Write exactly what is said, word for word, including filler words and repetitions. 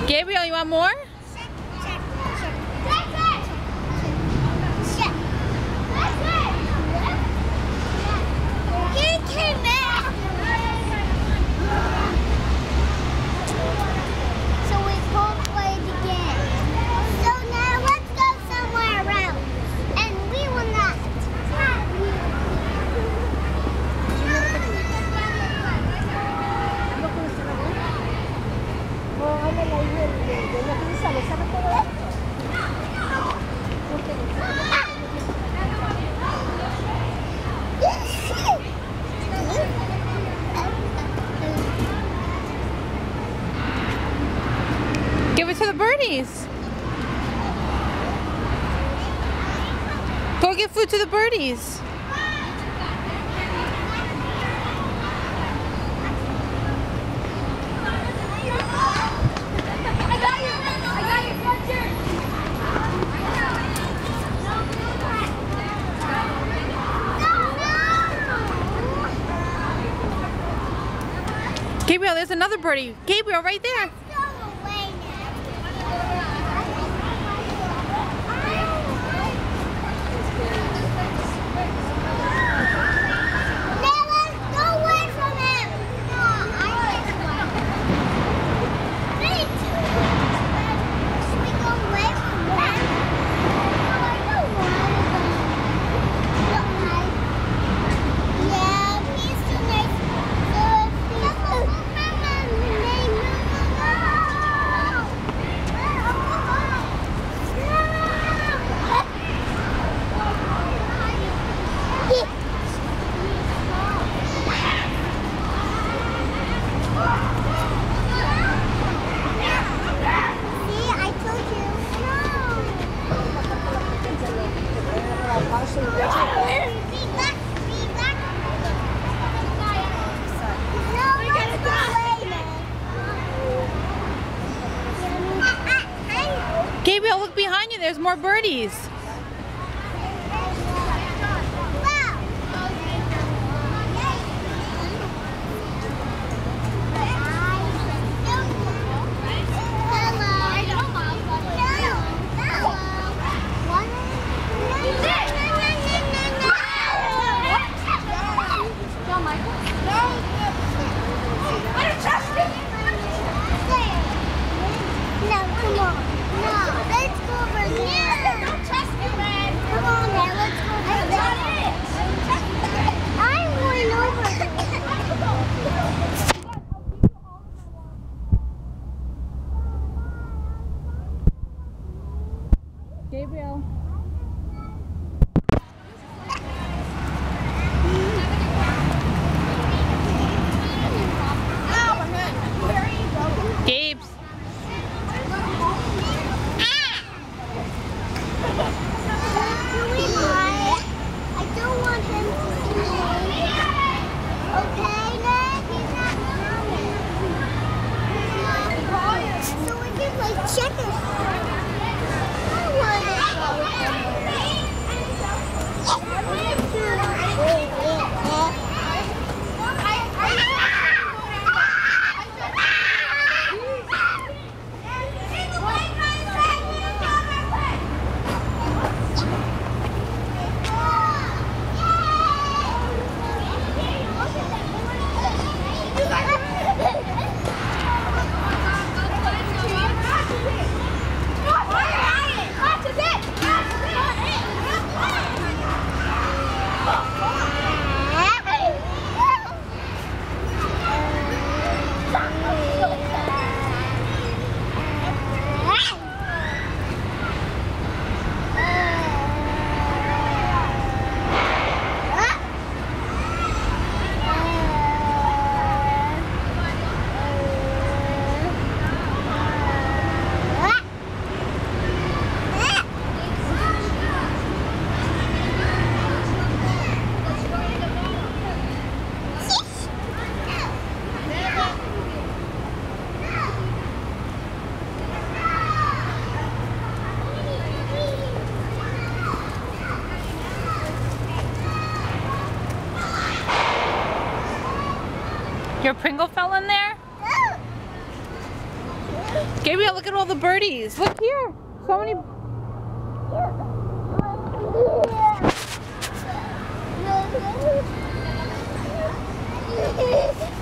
Gabriel, you want more? Give it to the birdies. Go give food to the birdies. Gabriel, there's another birdie. Gabriel, right there. Gabriel, look behind you. There's more birdies. Gabriel. Gabe's. I don't want him to play. Okay, Nick? He's not coming. So we can play checkers. Your Pringle fell in there? No. Gabriel, look at all the birdies. Look here. So many. Yeah.